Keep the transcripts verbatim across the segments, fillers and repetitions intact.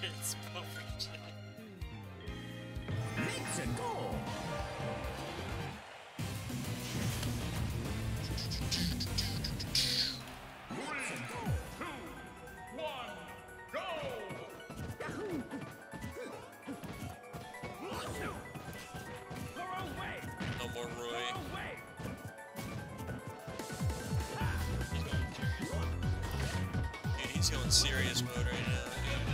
shit's perfect. Let's go. No more Roy. Yeah, he's going serious mode right now.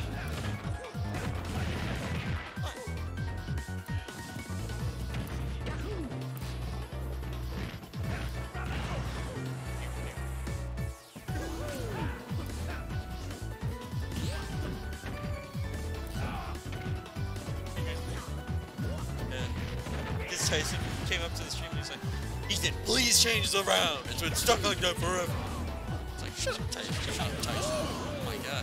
Tyson came up to the stream and he's like, Ethan, please change the round. It's been stuck like that forever. It's like, shut up, Tyson. Shut up, Tyson. Oh my god.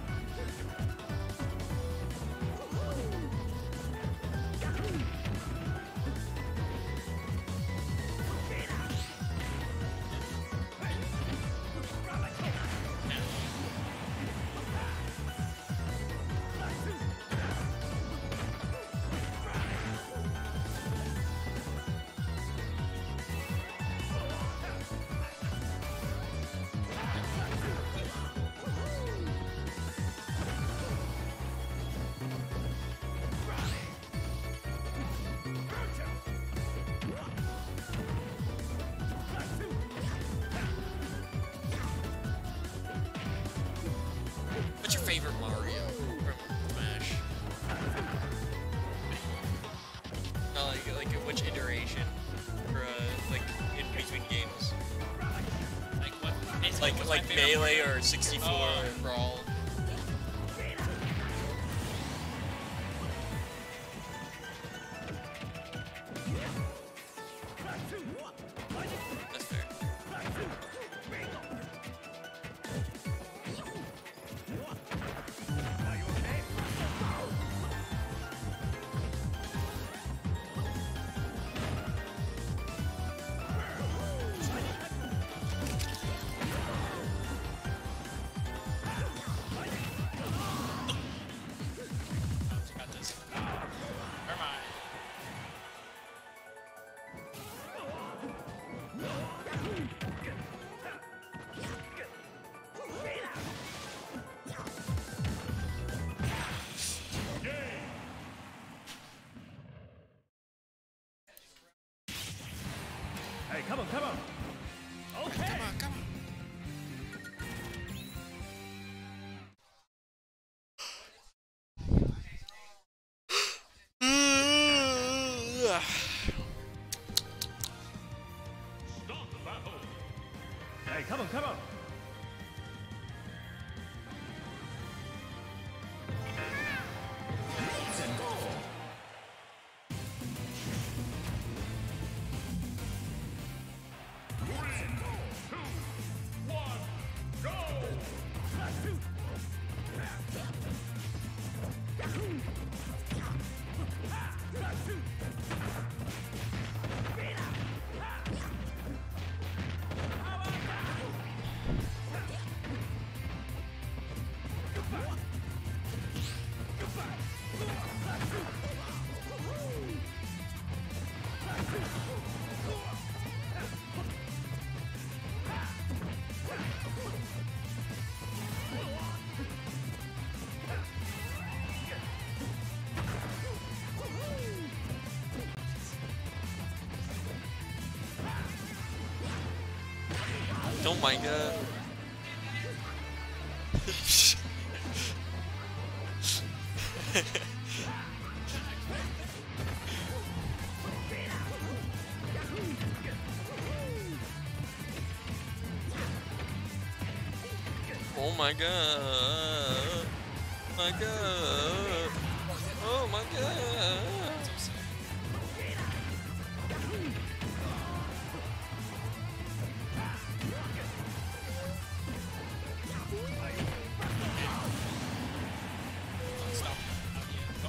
What's your favorite Mario from Smash? No, like, like which iteration? For, uh, like, in between games? Like what? Like, what's like my favorite Melee Mario? or sixty-four Oh. or Brawl? That's fair. Got this. Never mind. Hey, come on, come on. Okay. Come on, come on. Hey, come on, come on. Let's go. Oh my god. Oh my god. My god. Oh my god. Stop. Go.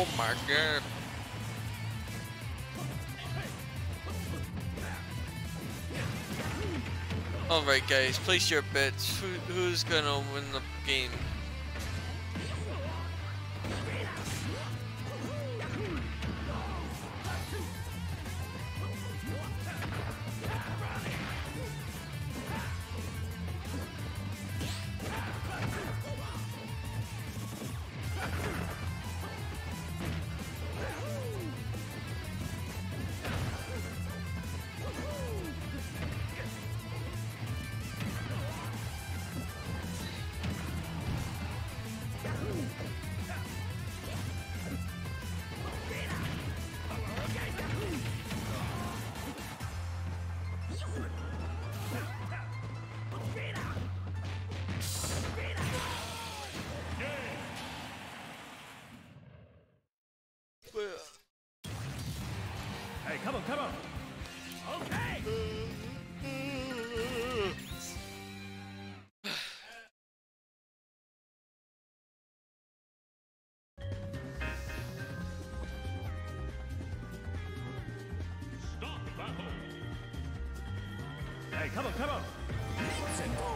Oh my god. Alright guys, place your bets. Who, who's gonna win the game? Hey, come on, come on. Okay. Stop battle. Hey, come on, come on. Let's go.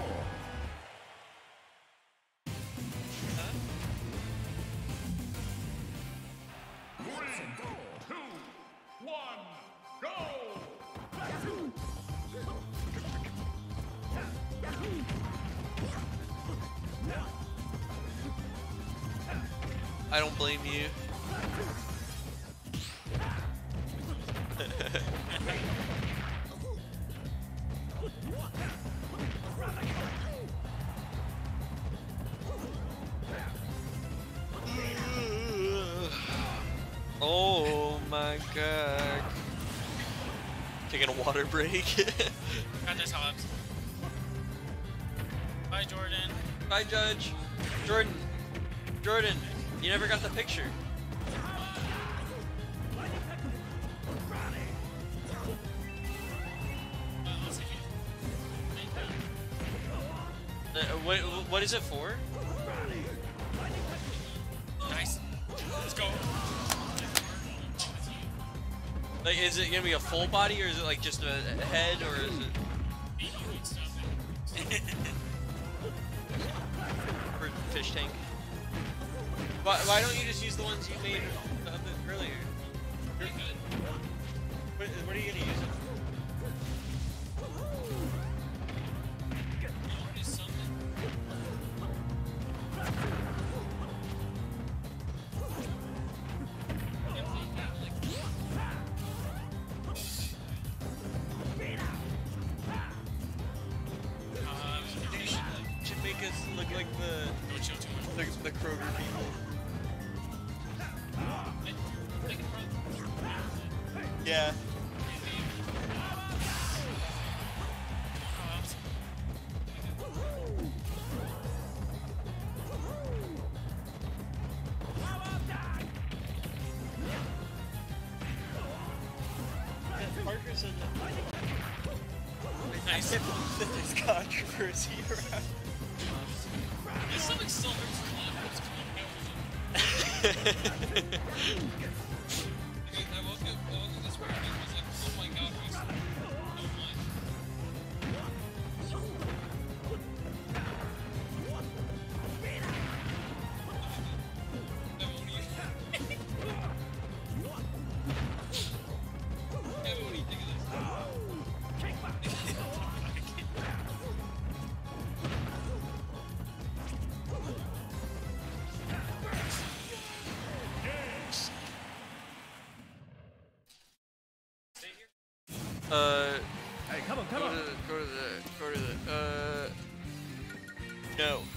I don't blame you. Oh my god. Taking a water break. Got this, Hobbs. Bye, Jordan. Bye, Judge. Jordan. Jordan, you never got the picture. Uh, what, what is it for? Nice. Let's go. Like, is it gonna be a full body, or is it like just a, a head, or is it for fish tank? Why, why don't you just use the ones you made a bit earlier? You're, what, what are you gonna use it for? Should make us look like the the, the Kroger people. Yeah. Parker said that. I said that there's controversy around. There's something silver to I woke up, I woke up this morning and was like, oh my god, we don't mind. That won't eat. That won't eat, think of this. Uh, Hey, come on, come go on. to the, go to the, go to the, uh, no.